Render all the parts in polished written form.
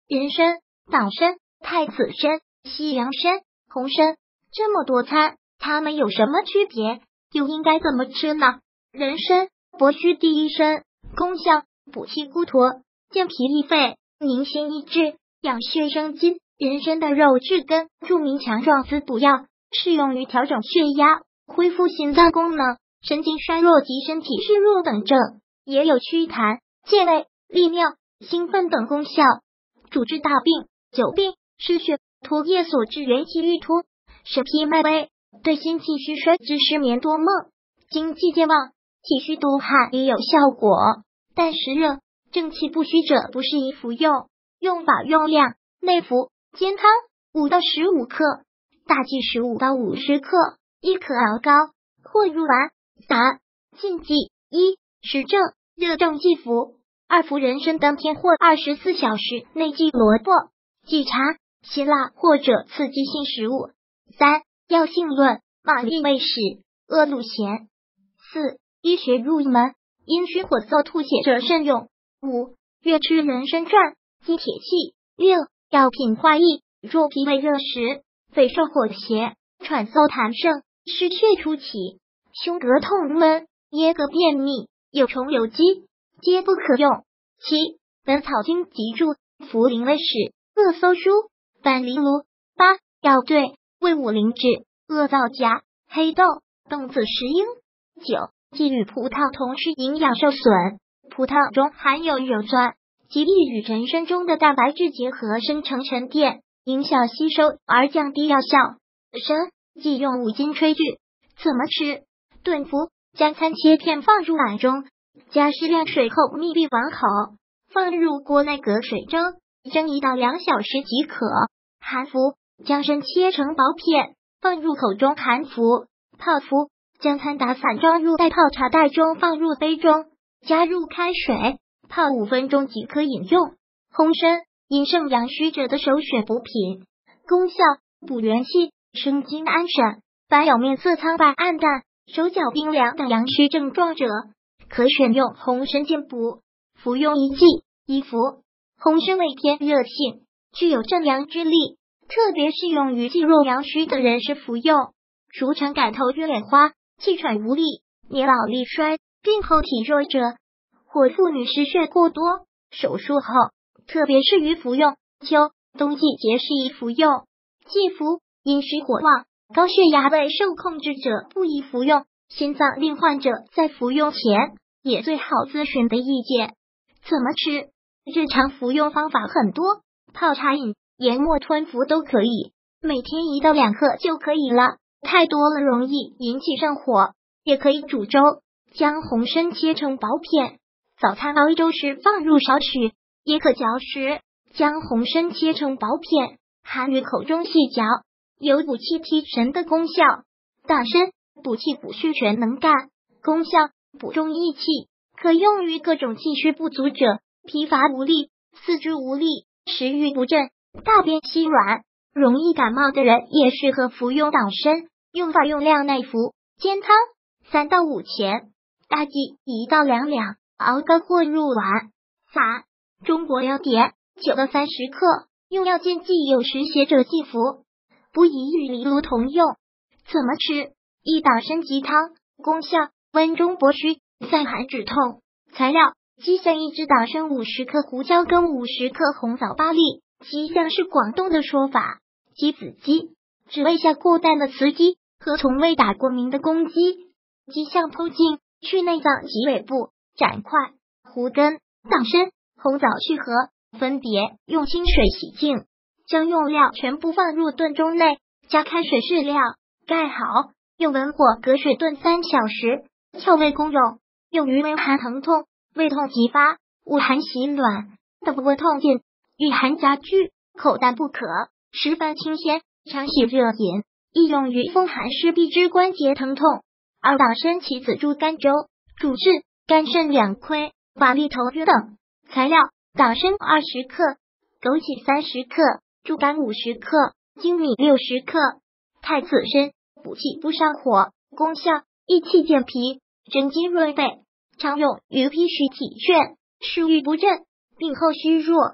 人参、党参、太子参、西洋参、红参，这么多参，它们有什么区别？又应该怎么吃呢？人参，博虚第一参，功效补气固脱，健脾益肺，宁心益智，养血生津。人参的肉质根，著名强壮滋补药，适用于调整血压、恢复心脏功能、神经衰弱及身体虚弱等症，也有祛痰、健胃、利尿、兴奋等功效。主治大病、久病、失血、唾液所致元气郁脱、神疲脉微，对心气虚衰之失眠多梦、精气健忘、体虚多汗也有效果，但湿热、正气不虚者不适宜服用。用法用量：内服煎汤5到15克，大剂15到50克，亦可熬膏或入丸。答：禁忌：一、实证热症忌服；2、服人参当天或24小时内忌萝卜、忌茶、辛辣或者刺激性食物。3、药性论：马利胃使、恶露咸。4、医学入门：阴虚火燥吐血者慎用。5、越吃人参传，积铁气。6、药品化益：若脾胃热时、肺受火邪、喘嗽痰盛、失血初起、胸膈痛闷、噎膈便秘、有虫有积，皆不可用。7、本草经脊柱、茯苓胃使、恶搜书、板藜芦。8、药对：魏武灵脂、恶皂荚、黑豆、冬子石英。9、忌与葡萄同吃，营养受损。葡萄中含有鞣酸，极易与人参中的蛋白质结合生成沉淀，影响吸收而降低药效。参忌用5斤炊具。怎么吃？炖服，将参切片放入碗中，加适量水后密闭碗口，放入锅内隔水蒸，蒸1到2小时即可。含服，将参切成薄片，放入口中含服。泡服，将参打散装入待泡茶袋中，放入杯中，加入开水，泡5分钟即可饮用。红参，阴盛阳虚者的首选补品，功效补元气、生津安神。凡有面色苍白暗淡、手脚冰凉等阳虚症状者，可选用红参健补。服用1剂1服。红参味偏热性，具有镇阳之力，特别适用于气弱阳虚的人士服用。俗称感头晕眼花、气喘无力、年老力衰、病后体弱者，或妇女失血过多、手术后，特别适于服用。秋冬季节适宜服用。忌服：阴虚火旺、高血压未受控制者不宜服用，心脏病患者在服用前也最好咨询的意见。怎么吃？日常服用方法很多，泡茶饮、研末吞服都可以，每天1到2克就可以了，太多了容易引起上火。也可以煮粥，将红参切成薄片，早餐熬粥时放入少许，也可嚼食，将红参切成薄片，含于口中细嚼，有补气提神的功效。党参补气补虚全能干，功效补中益气，可用于各种气虚不足者，疲乏无力、四肢无力、食欲不振、大便稀软、容易感冒的人也适合服用党参。用法用量：内服，煎汤3到5钱，大剂1到2两，熬膏或入丸。撒中国药典9到30克。用药禁忌：有时邪者忌服，不宜与藜芦同用。怎么吃？一、党参鸡汤，功效温中博虚，散寒止痛。材料：鸡香1只，党参50克，胡椒根50克，红枣8粒。鸡香是广东的说法，鸡子鸡指胃下过淡的雌鸡和从未打过鸣的公鸡。鸡香剖净，去内脏及尾部，斩块。胡根、党参、红枣去核，分别用清水洗净，将用料全部放入炖盅内，加开水适量，盖好，用文火隔水炖3小时，窍胃公用，用于胃寒疼痛、胃痛急发、恶寒袭卵的胃痛见、遇寒加剧、口淡不渴，十分清鲜，常喜热饮，亦用于风寒湿痹之关节疼痛。2、党参棋子猪肝粥，主治肝肾两亏、乏力头晕等。材料：党参20克，枸杞30克，猪肝50克，粳米60克。太子参补气不上火，功效益气健脾、生津润肺，常用于脾虚体倦、食欲不振、病后虚弱、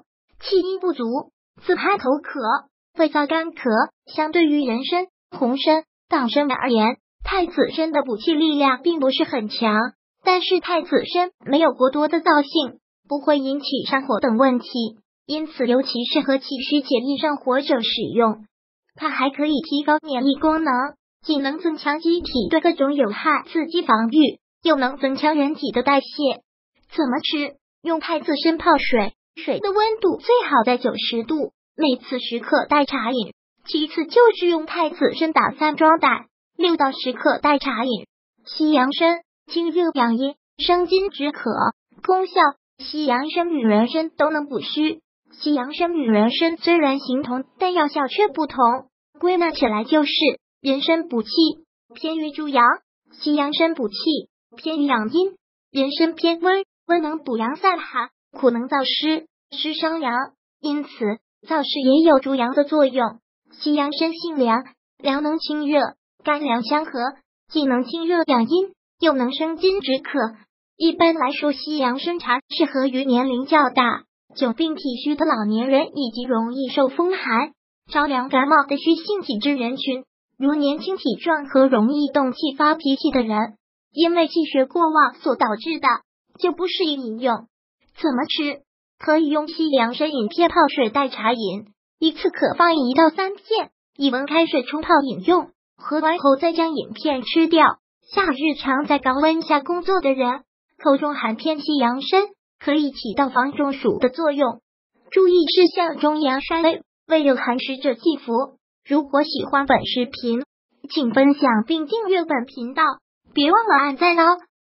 气阴不足，自拍口渴，会遭干咳。相对于人参、红参、党参而言，太子参的补气力量并不是很强，但是太子参没有过多的燥性，不会引起上火等问题，因此尤其适合气虚解易上火者使用。它还可以提高免疫功能，既能增强机体对各种有害刺激防御，又能增强人体的代谢。怎么吃？用太子参泡水，水的温度最好在90度，每次10克代茶饮。其次就是用太子参打散装袋，6到10克代茶饮。西洋参清热养阴，生津止渴，功效西洋参与人参都能补虚。西洋参与人参虽然形同，但药效却不同。归纳起来就是人参补气，偏于助阳；西洋参补气，偏于养阴。人参偏温，温能补阳散寒，苦能燥湿，湿伤阳，因此燥湿也有助阳的作用。西洋参性凉，凉能清热，干凉相合，既能清热养阴，又能生津止渴。一般来说，西洋参茶适合于年龄较大、久病体虚的老年人，以及容易受风寒、着凉感冒的虚性体质人群，如年轻体壮和容易动气发脾气的人，因为气血过旺所导致的，就不适宜饮用。怎么吃？可以用西洋参饮片泡水代茶饮，一次可放1到3片，以温开水冲泡饮用，喝完后再将饮片吃掉。夏日常在高温下工作的人，口中含片西洋参，可以起到防中暑的作用。注意事项：中阳衰胃有寒湿者忌服。如果喜欢本视频，请分享并订阅本频道，别忘了按赞哦。